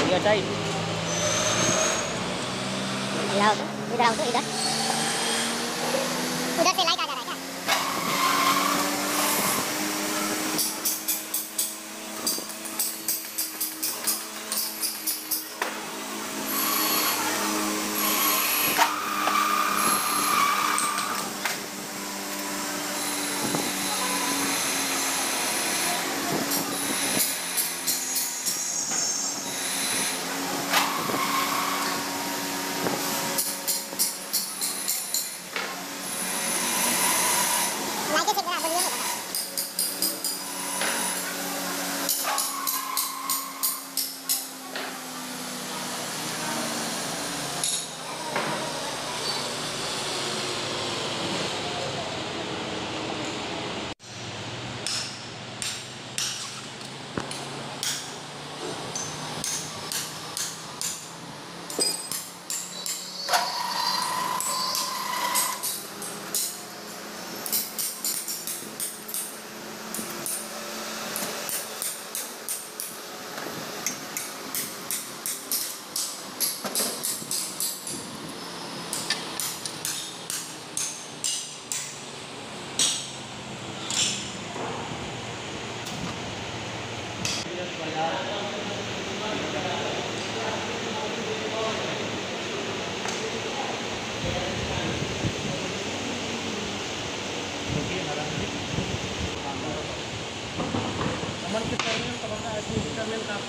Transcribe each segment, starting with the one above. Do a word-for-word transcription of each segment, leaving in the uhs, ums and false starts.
ये टाइट। इधर आओ तो इधर आओ तो इधर उधर से लाइट आ जा रहा है क्या? लाइट से बड़ा बढ़िया होगा। अमन के टर्मिनल का बंदा है, तो टर्मिनल का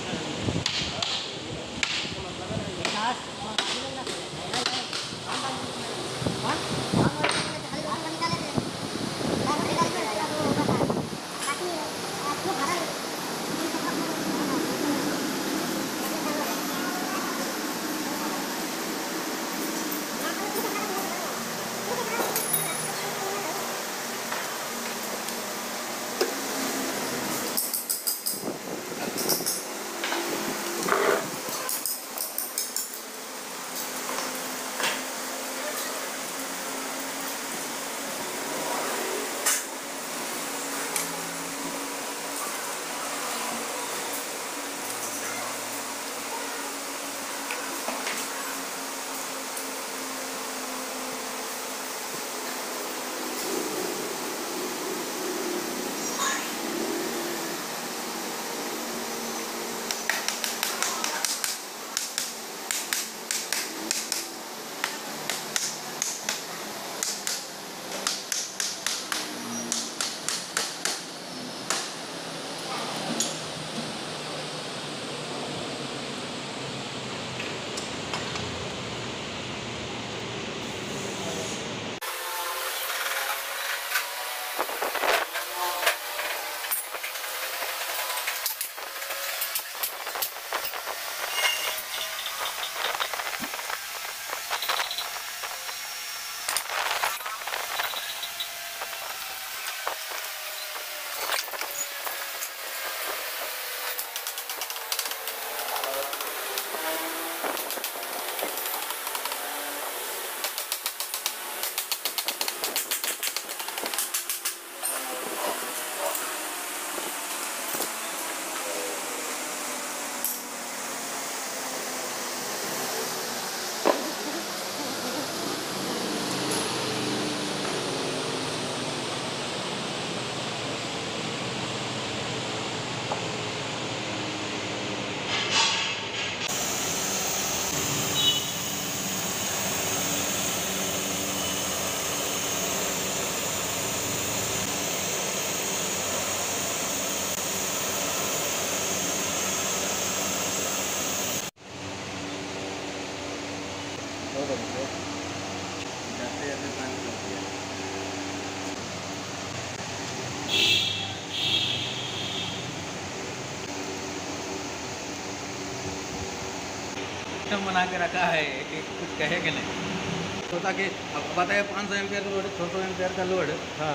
बना के रखा है कि कुछ कहेगा नहीं, तो ताकि अब बताए पाँच सौ एम्पियर का लोड, छः सौ एम्पियर का लोड। हाँ,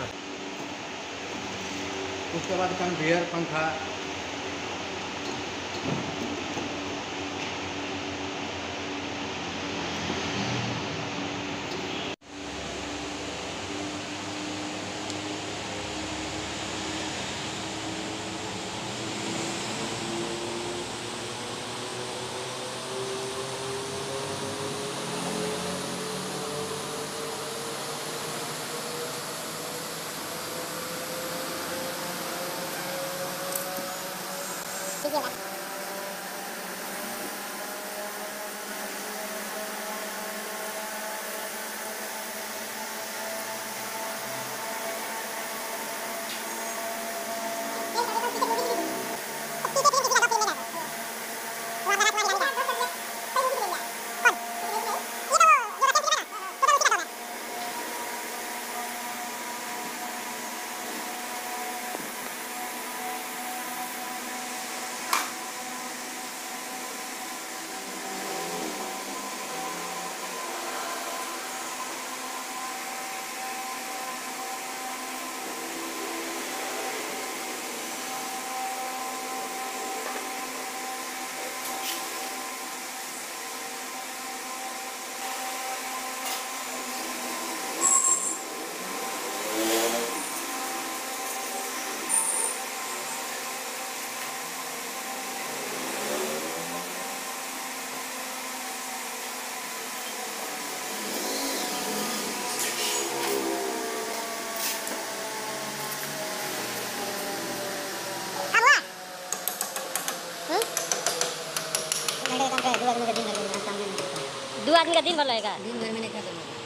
उसके बाद कन्वेयर पंखा, dua आदमी का दिन भर लगेगा दिन भर में नहीं खत्म होगा।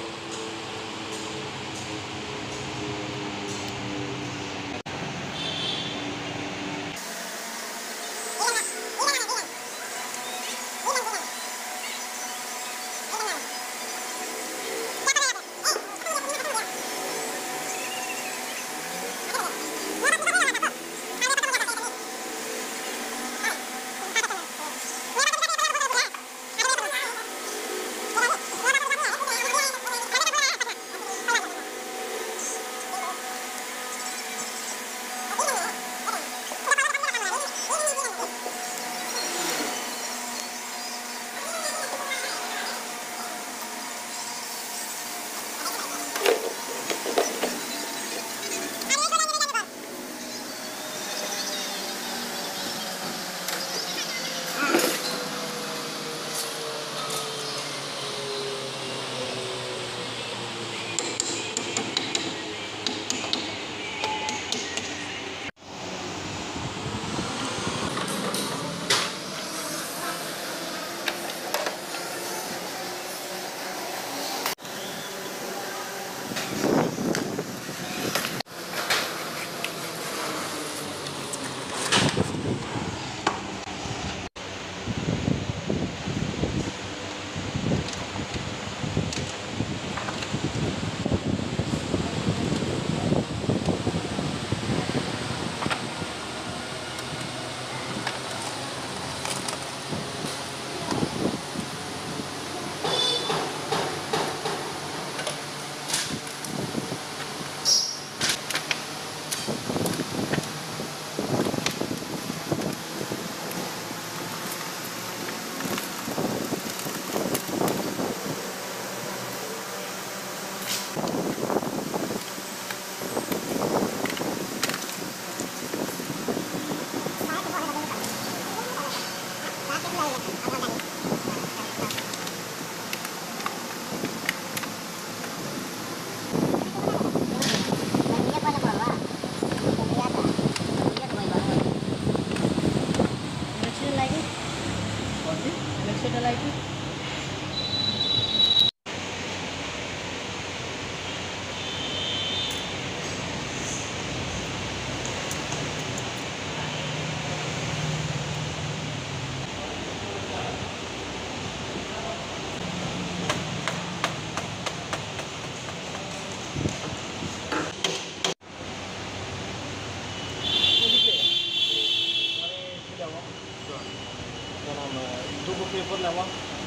पेपर लावा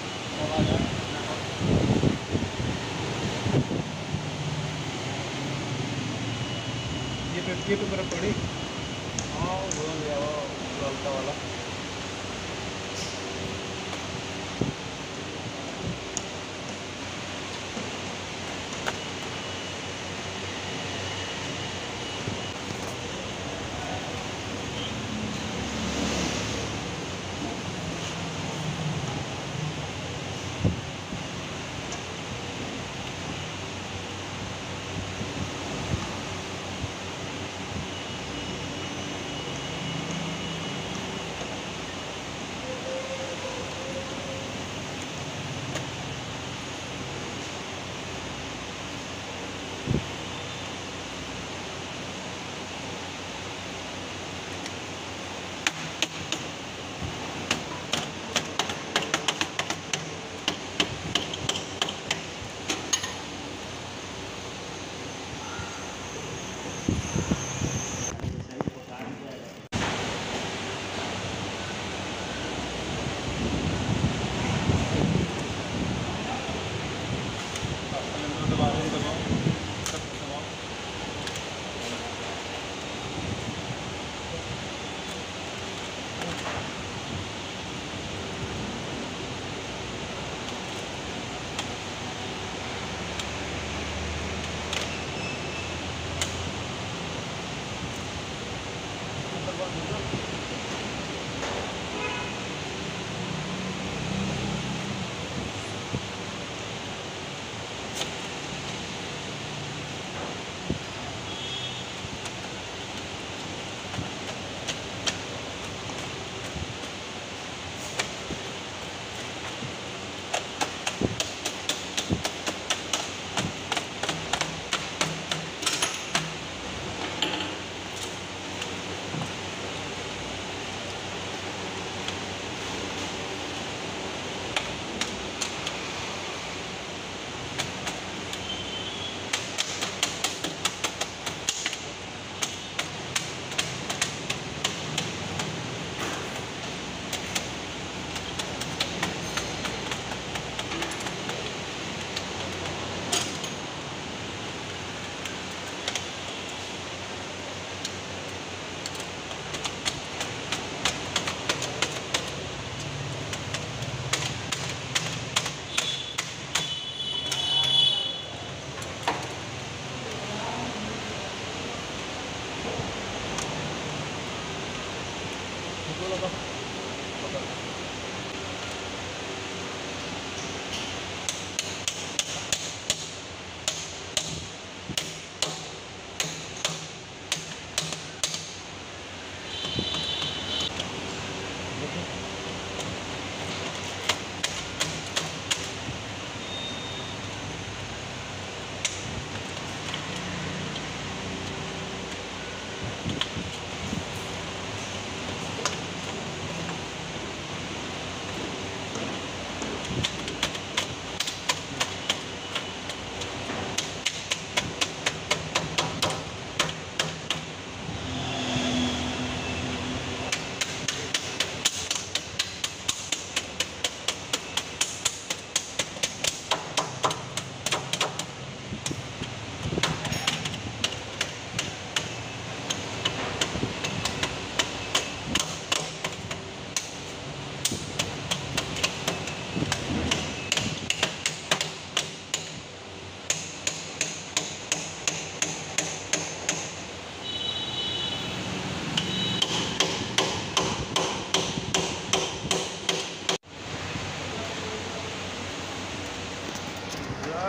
ये पे ये पेपर पड़ी हाँ वो लिया वो ललता वाला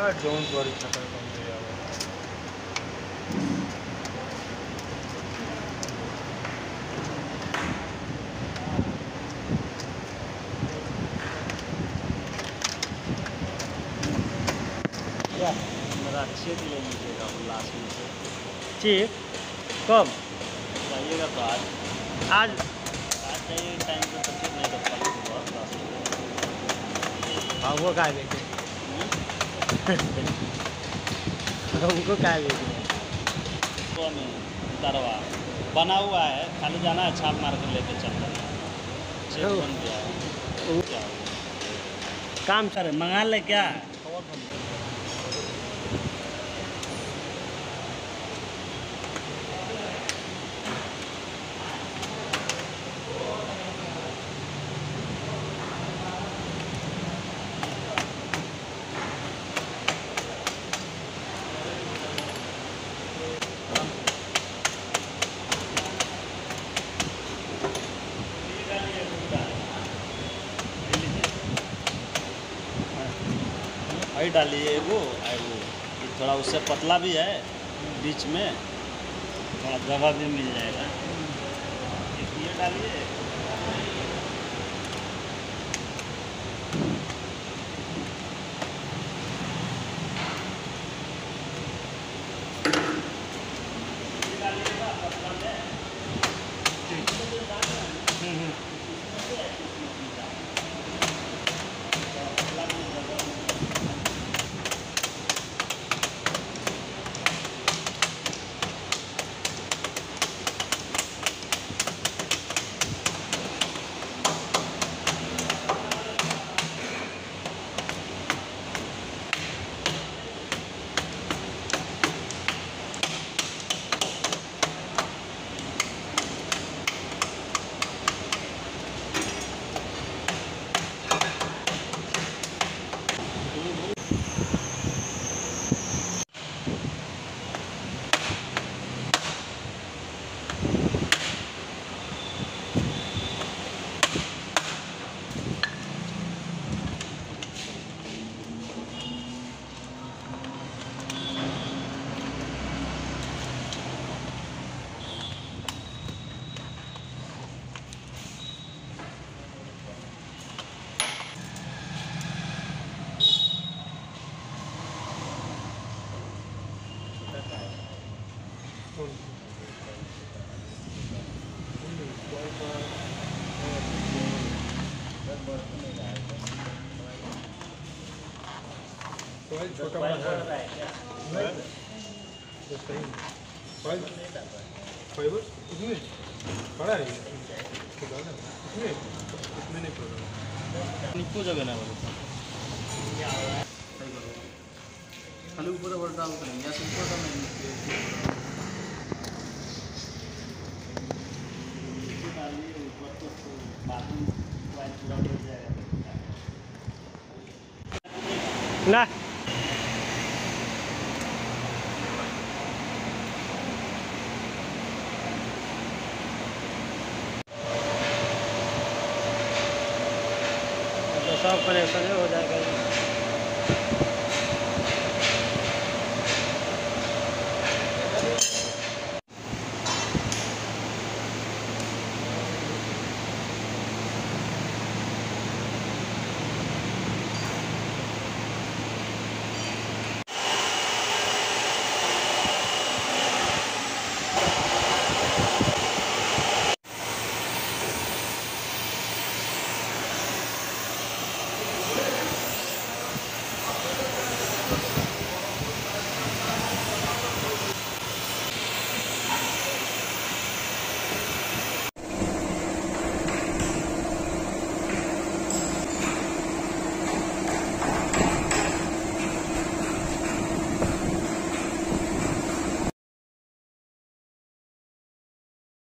जोन सॉरी खतर कम दे यार क्या मेरा चेक ले लीजिएगा लास्ट में से चेक कब जाइएगा तो आज आज आज जाइए टाइम पे तो चेक नहीं कर पाएंगे बहुत लास्ट हाँ वो क्या देखे हमको क्या देखे तो में उतारवा बना हुआ है, खाली जाना है छाप मार कर लेके चल रहा है। चेक बन गया है क्या काम अरे मंगा ले क्या वही डालिए वो वो थोड़ा उससे पतला भी है, बीच में थोड़ा जगह भी मिल जाएगा। एक ये डालिए ये डालिएगा पतला में छोटा बड़ा है फाइबर इसमें बड़ा है इसमें इसमें नहीं पड़ा निको जगह ना खाली ऊपर वर डाल देंगे या ऊपर डालेंगे ना सब कनेक्शन हो जाएगा।